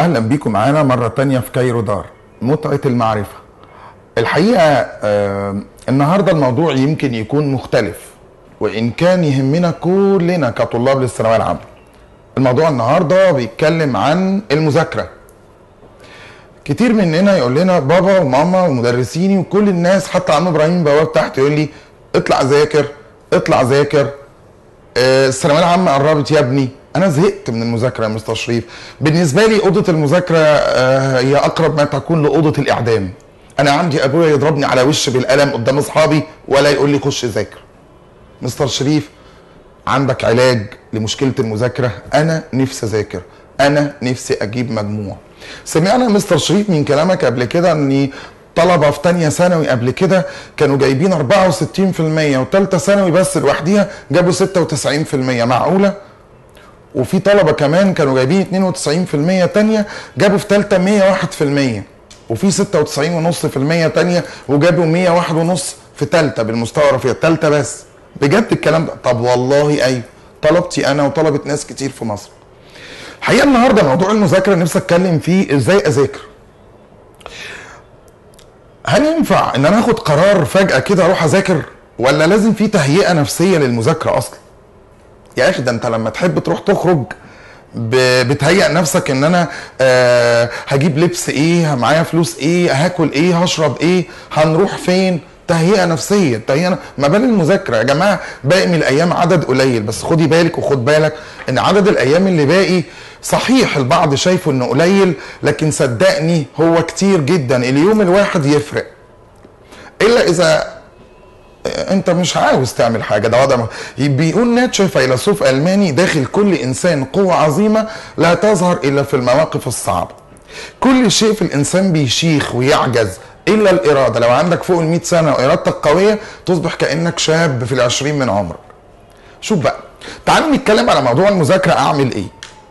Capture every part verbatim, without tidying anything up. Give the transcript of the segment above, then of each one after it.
اهلا بيكم معانا مره تانية في كايرو دار متعه المعرفه. الحقيقه آه النهارده الموضوع يمكن يكون مختلف، وان كان يهمنا كلنا كطلاب للثانويه العامه. الموضوع النهارده بيتكلم عن المذاكره. كتير مننا يقول لنا بابا وماما ومدرسيني وكل الناس، حتى عم ابراهيم بواب تحت يقول لي اطلع ذاكر اطلع ذاكر، آه الثانويه العامه قربت يا ابني. انا زهقت من المذاكره يا مستر شريف. بالنسبه لي اوضه المذاكره آه هي اقرب ما تكون لاوضه الاعدام. انا عندي ابويا يضربني على وشي بالقلم قدام اصحابي ولا يقول لي خش ذاكر. مستر شريف عندك علاج لمشكله المذاكره؟ انا نفسي اذاكر، انا نفسي اجيب مجموع. سمعنا مستر شريف من كلامك قبل كده ان طلبه في ثانيه ثانوي قبل كده كانوا جايبين أربعة وستين في المية وثالثه ثانوي بس لوحديها جابوا ستة وتسعين في المية. معقوله؟ وفي طلبه كمان كانوا جايبين اثنين وتسعين في المية تانية جابوا في ثالثه مية وواحد في المية، وفي ستة وتسعين فاصلة خمسة في المية تانية وجابوا مية وواحد فاصلة خمسة في ثالثه بالمستوى الرفيع، ثالثه بس. بجد الكلام ده؟ طب والله ايوه، طلبتي انا وطلبت ناس كتير في مصر. الحقيقه النهارده موضوع المذاكره نفسي اتكلم فيه، ازاي اذاكر. هل ينفع ان انا اخد قرار فجاه كده اروح اذاكر، ولا لازم في تهيئه نفسيه للمذاكره اصلا؟ يا اخي ده انت لما تحب تروح تخرج بتهيئ نفسك ان انا آه هجيب لبس ايه، معايا فلوس ايه، هاكل ايه، هشرب ايه، هنروح فين. تهيئه نفسيه، تهيئه. ما بال المذاكره يا جماعه؟ باقي من الايام عدد قليل، بس خدي بالك وخد بالك ان عدد الايام اللي باقي صحيح البعض شايفه انه قليل، لكن صدقني هو كتير جدا. اليوم الواحد يفرق، الا اذا انت مش عاوز تعمل حاجه. ده وضع بيقول نيتشه فيلسوف الماني، داخل كل انسان قوه عظيمه لا تظهر الا في المواقف الصعبه. كل شيء في الانسان بيشيخ ويعجز الا الاراده. لو عندك فوق ال مئة سنه وارادتك قويه تصبح كانك شاب في العشرين من عمرك. شوف بقى، تعالوا نتكلم على موضوع المذاكره. اعمل ايه؟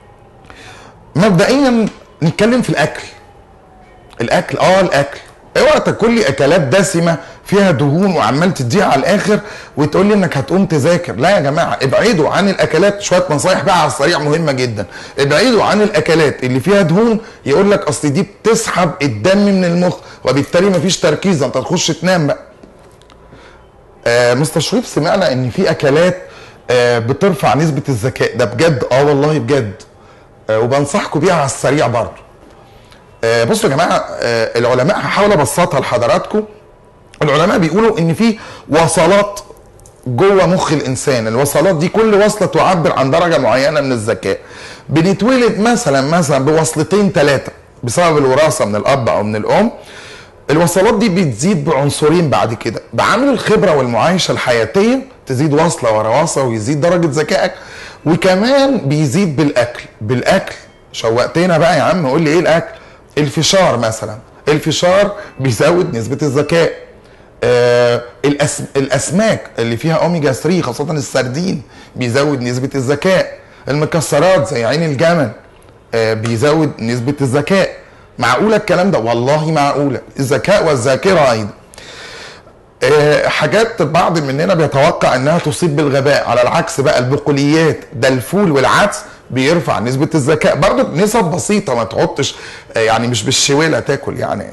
مبدئيا نتكلم في الاكل. الاكل اه الاكل اوعى تاكل لي اكلات دسمه فيها دهون وعمال تديها على الاخر وتقول لي انك هتقوم تذاكر. لا يا جماعه، ابعدوا عن الاكلات. شويه نصايح بقى على السريع مهمه جدا. ابعدوا عن الاكلات اللي فيها دهون، يقول لك اصل دي بتسحب الدم من المخ وبالتالي مفيش تركيز، انت تخش تنام بقى. آه مستر شريف سمعنا ان في اكلات آه بترفع نسبه الذكاء. ده بجد؟ اه والله بجد. آه وبنصحكم بيها على السريع برضه. آه بصوا يا جماعه، آه العلماء هحاول ابسطها لحضراتكم. العلماء بيقولوا ان في وصلات جوه مخ الانسان. الوصلات دي كل وصله تعبر عن درجه معينه من الذكاء. بنتولد مثلا مثلا بوصلتين ثلاثه بسبب الوراثه من الاب او من الام. الوصلات دي بتزيد بعنصرين بعد كده، بعامل الخبره والمعايشه الحياتيه تزيد وصله ورا وصله ويزيد درجه ذكائك، وكمان بيزيد بالاكل. بالاكل شوقتنا بقى يا عم، قول لي ايه الاكل؟ الفشار مثلا. الفشار بيزود نسبه الذكاء. آه الأس... الاسماك اللي فيها اوميجا ثلاثة خاصه السردين بيزود نسبه الذكاء. المكسرات زي عين الجمل آه بيزود نسبه الذكاء. معقوله الكلام ده؟ والله معقوله. الذكاء والذاكره ايضا. آه حاجات بعض مننا بيتوقع انها تصيب بالغباء، على العكس بقى البقوليات ده الفول والعدس بيرفع نسبه الذكاء برضه بنسب بسيطه. ما تحطش آه يعني مش بالشويله تاكل يعني.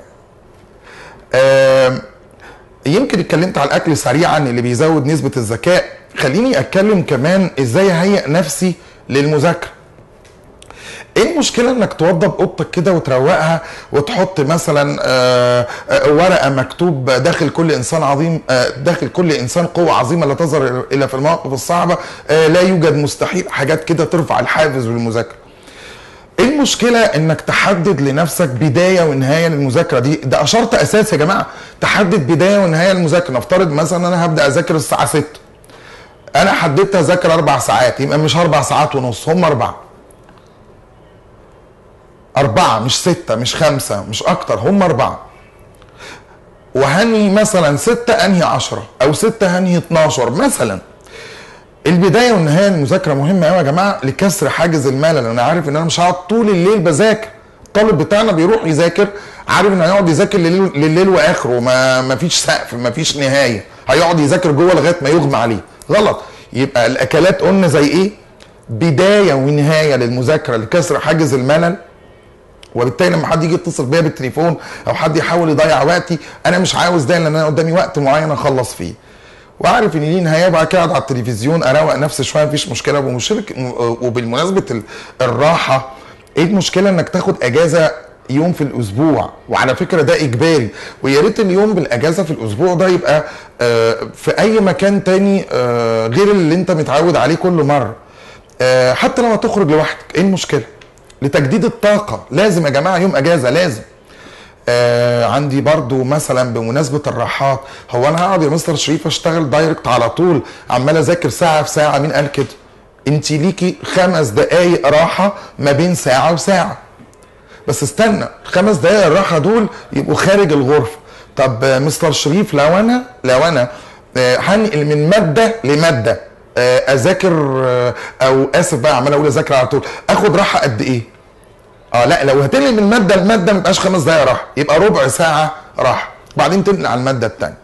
آه يمكن اتكلمت على الاكل سريعا اللي بيزود نسبه الذكاء. خليني اتكلم كمان ازاي اهيئ نفسي للمذاكره. ايه المشكله انك توضب اوضتك كده وتروقها وتحط مثلا آآ آآ ورقه مكتوب داخل كل انسان عظيم، داخل كل انسان قوه عظيمه لا تظهر الا في المواقف الصعبه، لا يوجد مستحيل. حاجات كده ترفع الحافز للمذاكره. ايه المشكله انك تحدد لنفسك بدايه ونهايه للمذاكره دي؟ ده شرط اساسي يا جماعه، تحدد بدايه ونهايه للمذاكره. نفترض مثلا انا هبدا اذاكر الساعه ستة، انا حددت اذاكر اربع ساعات، يبقى مش اربع ساعات ونص، هم اربعه. اربعه مش سته مش خمسه مش اكتر، هم اربعه. وهنهي مثلا ستة انهي عشرة او ستة هنهي اتناشر مثلا. البدايه والنهايه للمذاكره مهمه قوي يا جماعه لكسر حاجز الملل. انا عارف ان انا مش هقعد طول الليل بذاكر. الطالب بتاعنا بيروح يذاكر عارف انه هيقعد يذاكر لليل, لليل واخره، ما ما فيش سقف، ما فيش نهايه، هيقعد يذاكر جوه لغايه ما يغمى عليه. غلط. يبقى الاكلات قلنا زي ايه؟ بدايه ونهايه للمذاكره لكسر حاجز الملل. وبالتالي لما حد يجي يتصل بيا بالتليفون او حد يحاول يضيع وقتي، انا مش عاوز ده، لان انا قدامي وقت معين اخلص فيه وعارف ان ليه نهايه. بعد كده على التلفزيون اروق نفسي شويه مفيش مشكله. ومشارك وبالمناسبه الراحه، ايه المشكله انك تاخد اجازه يوم في الاسبوع؟ وعلى فكره ده اجباري، ويا ريت اليوم بالاجازه في الاسبوع ده يبقى في اي مكان تاني غير اللي انت متعود عليه كل مره. حتى لو هتخرج لوحدك، ايه المشكله؟ لتجديد الطاقه لازم يا جماعه يوم اجازه لازم. آه عندي برضو مثلا بمناسبه الراحات، هو انا هقعد يا مستر شريف اشتغل دايركت على طول عمال اذاكر ساعه في ساعه؟ مين قال كده؟ انت ليكي خمس دقايق راحه ما بين ساعه وساعه، بس استنى الخمس دقايق الراحه دول يبقوا خارج الغرفه. طب آه مستر شريف لو انا لو انا آه هنقل من ماده لماده، آه اذاكر آه او اسف بقى عمال اقول اذاكر على طول، اخد راحه قد ايه؟ اه لا، لو هتنقل من ماده لماده ما يبقاش خمس دقايق راحه، يبقى ربع ساعه راحه بعدين تنقل على الماده الثانيه.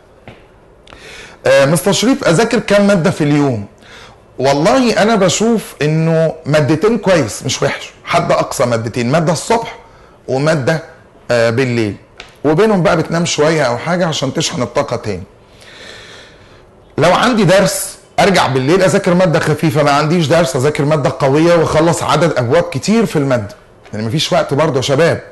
آه مستر شريف اذاكر كام ماده في اليوم؟ والله انا بشوف انه مادتين كويس مش وحش، حد اقصى مادتين، ماده الصبح وماده آه بالليل، وبينهم بقى بتنام شويه او حاجه عشان تشحن الطاقه تاني. لو عندي درس ارجع بالليل اذاكر ماده خفيفه، ما عنديش درس اذاكر ماده قويه واخلص عدد ابواب كتير في الماده، يعني مفيش وقت برضه يا شباب.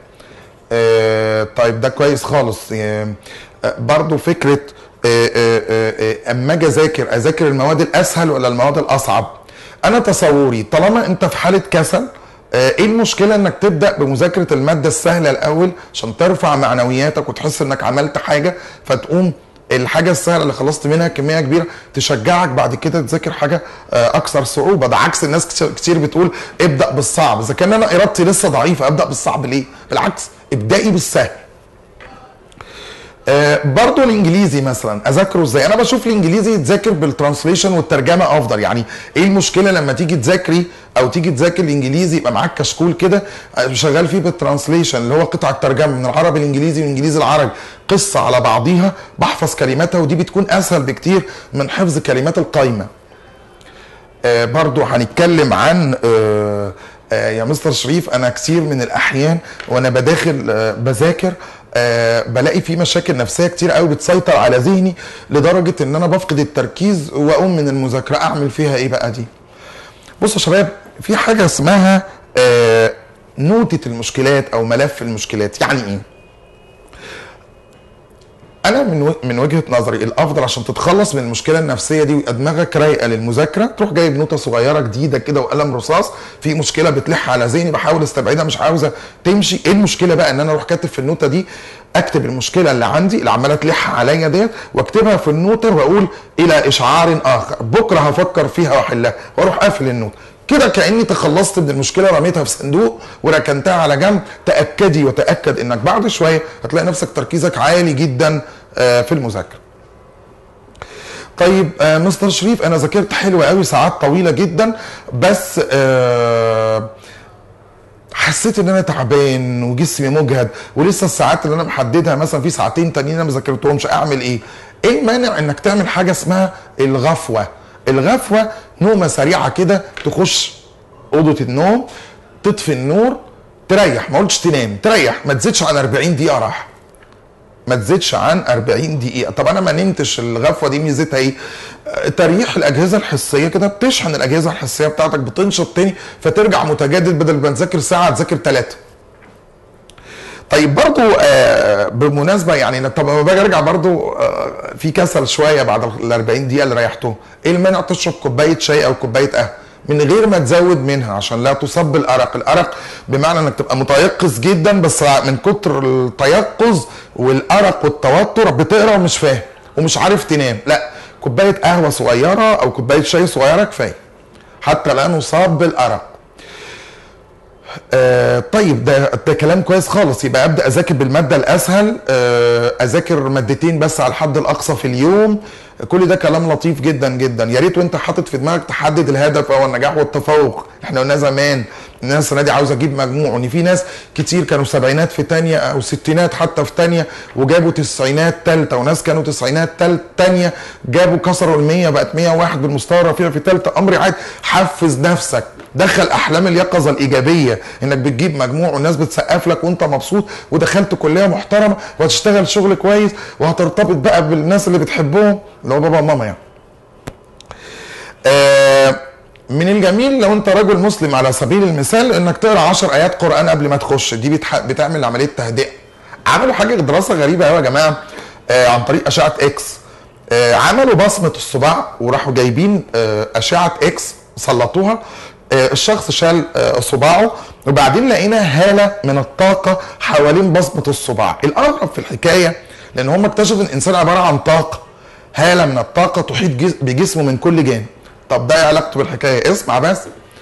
آه طيب ده كويس خالص. آه برضه فكره آه آه آه اما اجي اذاكر اذاكر المواد الاسهل ولا المواد الاصعب؟ انا تصوري طالما انت في حاله كسل، آه ايه المشكله انك تبدا بمذاكره الماده السهله الاول عشان ترفع معنوياتك وتحس انك عملت حاجه، فتقوم الحاجه السهله اللي خلصت منها كميه كبيره تشجعك بعد كده تذاكر حاجه اكثر صعوبه. ده عكس الناس كتير بتقول ابدا بالصعب، اذا كان انا ارادتي لسه ضعيفه ابدا بالصعب ليه؟ بالعكس ابدأي بالسهل. آه برضو الانجليزي مثلا اذاكره ازاي؟ انا بشوف الانجليزي يتذاكر بالترانسليشن والترجمه افضل. يعني ايه المشكله لما تيجي تذاكري او تيجي تذاكر الانجليزي يبقى معاك كشكول كده شغال فيه بالترانسليشن اللي هو قطع الترجمه من العربي الانجليزي والانجليزي العربي، قصه على بعضيها بحفظ كلماتها، ودي بتكون اسهل بكتير من حفظ كلمات القايمه. آه برضو هنتكلم عن آه آه يا مستر شريف انا كتير من الاحيان وانا بداخل آه بذاكر آه بلاقي في مشاكل نفسيه كتير قوي بتسيطر على ذهني لدرجه ان انا بفقد التركيز واقوم من المذاكره. اعمل فيها ايه بقى دي؟ بصوا يا شباب، في حاجه اسمها آه نوتة المشكلات او ملف المشكلات. يعني ايه؟ انا من من وجهه نظري الافضل عشان تتخلص من المشكله النفسيه دي ويبقى دماغك رايقه للمذاكره، تروح جايب نوته صغيره جديده كده وقلم رصاص، في مشكله بتلح على ذهني بحاول استبعدها مش عاوزه تمشي. ايه المشكله بقى؟ ان انا اروح كاتب في النوته دي، اكتب المشكله اللي عندي اللي عماله تلح عليا ديت واكتبها في النوته واقول الى اشعار اخر بكره هفكر فيها واحلها، واروح قافل النوته كده كاني تخلصت من المشكله، رميتها في صندوق وركنتها على جنب. تاكدي وتاكد انك بعد شويه هتلاقي نفسك تركيزك عالي جدا في المذاكره. طيب آه مستر شريف انا ذاكرت حلوه قوي ساعات طويله جدا، بس آه حسيت ان انا تعبان وجسمي مجهد ولسه الساعات اللي انا محددها مثلا في ساعتين تانيين انا ما ذاكرتهمش، اعمل ايه؟ ايه المانع انك تعمل حاجه اسمها الغفوه؟ الغفوه نومه سريعه كده، تخش اوضه النوم تطفي النور تريح، ما قلتش تنام، تريح ما تزيدش عن أربعين دقيقه راحه، ما تزيدش عن أربعين دقيقه. طب انا ما نمتش، الغفوه دي ميزتها ايه؟ تريح الاجهزه الحسيه كده، بتشحن الاجهزه الحسيه بتاعتك، بتنشط تاني فترجع متجدد، بدل ما تذاكر ساعه تذاكر ثلاثه. طيب برضو آه بالمناسبه يعني طب لما باجي ارجع برضو آه في كسل شويه بعد ال أربعين دقيقه اللي ريحتهم، ايه المانع تشرب كوبايه شاي او كوبايه قهوه من غير ما تزود منها عشان لا تصاب بالارق؟ الارق بمعنى انك تبقى متيقظ جدا بس من كتر التيقظ والارق والتوتر بتقرا ومش فاهم ومش عارف تنام. لا، كوبايه قهوه صغيره او كوبايه شاي صغيره كفايه حتى لا نصاب بالارق. آه طيب ده ده كلام كويس خالص. يبقى ابدا اذاكر بالماده الاسهل، آه اذاكر مادتين بس على الحد الاقصى في اليوم. كل ده كلام لطيف جدا جدا. يا ريت وانت حاطط في دماغك تحدد الهدف او النجاح والتفوق. احنا قلنا زمان ان انا السنه دي عاوز اجيب مجموع، وان في ناس كتير كانوا سبعينات في ثانيه او ستينات حتى في ثانيه وجابوا تسعينات ثالثه، وناس كانوا تسعينات ثانيه جابوا كسروا ال مية بقت مية وواحد بالمستوى الرفيع في ثالثه. امر عادي، حفز نفسك دخل احلام اليقظه الايجابيه انك بتجيب مجموع والناس بتسقف لك وانت مبسوط ودخلت كليه محترمه وهتشتغل شغل كويس وهترتبط بقى بالناس اللي بتحبهم اللي هو بابا وماما يعني. آه من الجميل لو انت راجل مسلم على سبيل المثال انك تقرا عشر ايات قران قبل ما تخش، دي بتح... بتعمل عمليه تهدئه. عملوا حاجه دراسه غريبه قوي يا جماعه آه عن طريق اشعه اكس. آه عملوا بصمه الصباع وراحوا جايبين آه اشعه اكس سلطوها، آه الشخص شال آه صباعه وبعدين لقينا هاله من الطاقه حوالين بصمه الصباع. الاغرب في الحكايه لان هم اكتشفوا ان الانسان عباره عن طاقه، هاله من الطاقه تحيط جس... بجسمه من كل جانب. طب ده ايه علاقته بالحكايه؟ اسمع بس.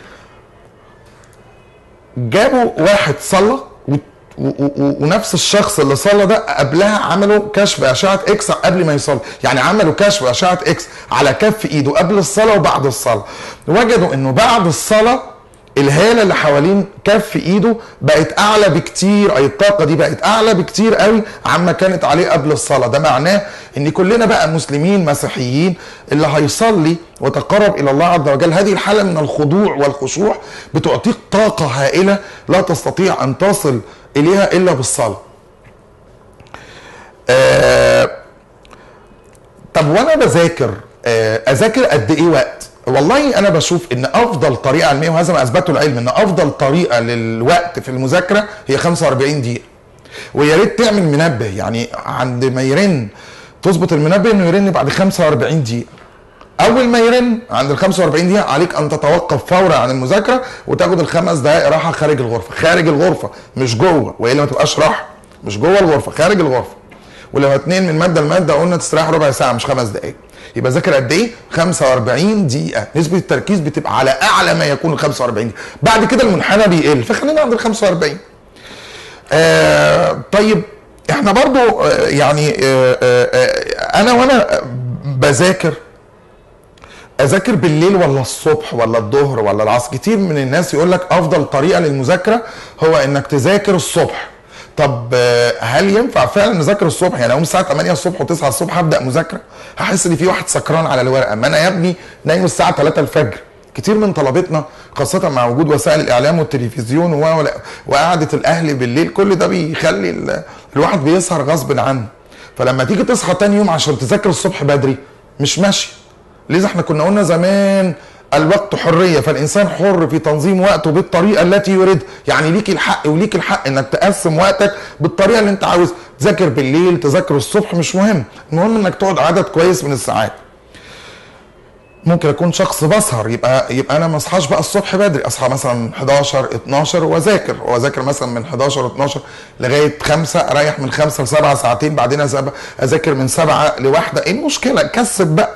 جابوا واحد صلى و... و... و... ونفس الشخص اللي صلى ده قبلها عملوا كشف اشعه اكس قبل ما يصلي، يعني عملوا كشف اشعه اكس على كف ايده قبل الصلاه وبعد الصلاه. وجدوا انه بعد الصلاه الهاله اللي حوالين كف ايده بقت اعلى بكتير، اي الطاقه دي بقت اعلى بكتير قوي عما كانت عليه قبل الصلاه. ده معناه ان كلنا بقى مسلمين مسيحيين اللي هيصلي وتقرب الى الله عز وجل هذه الحاله من الخضوع والخشوع بتعطيك طاقه هائله لا تستطيع ان تصل اليها الا بالصلاه. آه طب وانا بذاكر آه اذاكر قد ايه وقت؟ والله انا بشوف ان افضل طريقه علميه، وهذا ما اثبته العلم، ان افضل طريقه للوقت في المذاكره هي خمسة وأربعين دقيقه. ويا ريت تعمل منبه، يعني عند ما يرن تظبط المنبه انه يرن بعد خمسة وأربعين دقيقه. اول ما يرن عند ال خمسة وأربعين دقيقه عليك ان تتوقف فورا عن المذاكره وتاخد الخمس دقائق راحه خارج الغرفه، خارج الغرفه مش جوه، والا ما تبقاش راحه، مش جوه الغرفه، خارج الغرفه. ولو هتنقل من ماده لماده قلنا تستريح ربع ساعه مش خمس دقائق. يبقى ذاكر قد ايه؟ خمسة وأربعين دقيقة، نسبة التركيز بتبقى على أعلى ما يكون ال خمسة وأربعين دقيقة، بعد كده المنحنى بيقل، فخلينا عند ال خمسة وأربعين. آه طيب احنا برضو آه يعني آه آه أنا وأنا بذاكر أذاكر بالليل ولا الصبح ولا الظهر ولا العصر؟ كتير من الناس يقول لك أفضل طريقة للمذاكرة هو إنك تذاكر الصبح. طب هل ينفع فعلا نذاكر الصبح؟ يعني اقوم الساعه تمانية الصبح و9 الصبح هبدا مذاكره؟ هحس ان في واحد سكران على الورقه، ما انا يا ابني نايم الساعه تلاتة الفجر. كتير من طلبتنا خاصه مع وجود وسائل الاعلام والتلفزيون وقعده الاهل بالليل، كل ده بيخلي الواحد بيسهر غصب عنه. فلما تيجي تصحى تاني يوم عشان تذاكر الصبح بدري مش ماشي. لذا احنا كنا قلنا زمان الوقت حريه، فالانسان حر في تنظيم وقته بالطريقه التي يريد، يعني ليك الحق وليك الحق انك تقسم وقتك بالطريقه اللي انت عاوز، تذاكر بالليل تذاكر الصبح مش مهم، المهم انك تقعد عدد كويس من الساعات. ممكن اكون شخص بسهر، يبقى يبقى انا ما اصحاش بقى الصبح بدري، اصحى مثلا حداشر اتناشر واذاكر واذاكر مثلا من حداشر اتناشر لغايه خمسة، اريح من خمسة ل سبعة ساعتين، بعدين اذاكر من سبعة لواحدة. ايه المشكله؟ كسب بقى.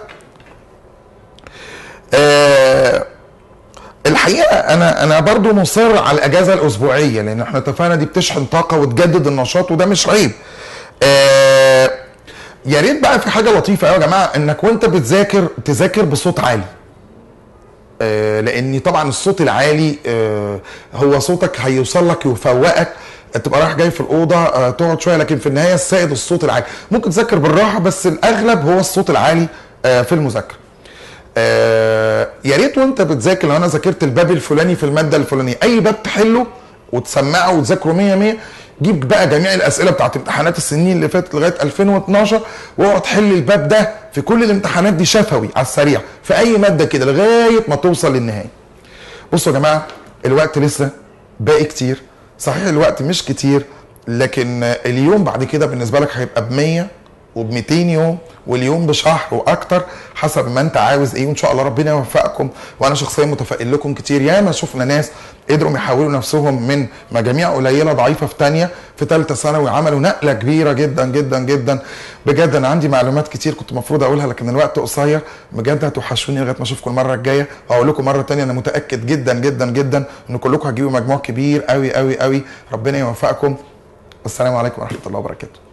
آه الحقيقه انا انا برضو مصر على الاجازه الاسبوعيه، لان احنا اتفقنا دي بتشحن طاقه وتجدد النشاط وده مش عيب. آه يا ريت بقى في حاجه لطيفه قوي يا جماعه، انك وانت بتذاكر تذاكر بصوت عالي. آه لان طبعا الصوت العالي آه هو صوتك هيوصل لك يفوقك، تبقى رايح جاي في الاوضه آه تقعد شويه، لكن في النهايه السائد الصوت العالي. ممكن تذاكر بالراحه بس الاغلب هو الصوت العالي آه في المذاكره. آه يا ريت وانت بتذاكر لو انا ذاكرت الباب الفلاني في الماده الفلانيه، اي باب تحله وتسمعه وتذاكره مية مية، جيب بقى جميع الاسئله بتاعت امتحانات السنين اللي فاتت لغايه ألفين واتناشر واقعد حل الباب ده في كل الامتحانات دي شفوي على السريع في اي ماده كده لغايه ما توصل للنهايه. بصوا يا جماعه الوقت لسه باقي كتير، صحيح الوقت مش كتير، لكن اليوم بعد كده بالنسبه لك هيبقى ب مية وب ميتين يوم، واليوم بشهر واكتر حسب ما انت عاوز ايه، وان شاء الله ربنا يوفقكم. وانا شخصيا متفائل لكم كتير. ياما شفنا ناس قدروا يحولوا نفسهم من مجاميع قليله ضعيفه في ثانيه في ثالثه ثانوي عملوا نقله كبيره جدا جدا جدا. بجد انا عندي معلومات كتير كنت المفروض اقولها لكن الوقت قصير. بجد هتوحشوني لغايه ما اشوفكم المره الجايه، وهقول لكم مره ثانيه انا متاكد جدا جدا جدا ان كلكم هتجيبوا مجموع كبير قوي قوي قوي. ربنا يوفقكم. السلام عليكم ورحمه الله وبركاته.